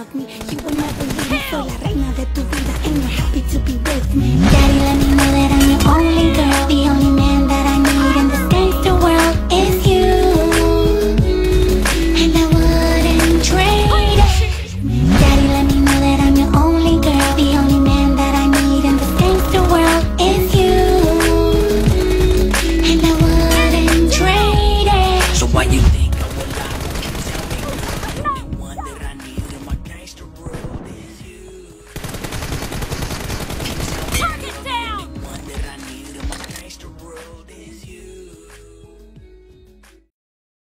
love me. You will never leave me. Soy la reina de tu vida and you're happy to be with me. Daddy, let me know that I'm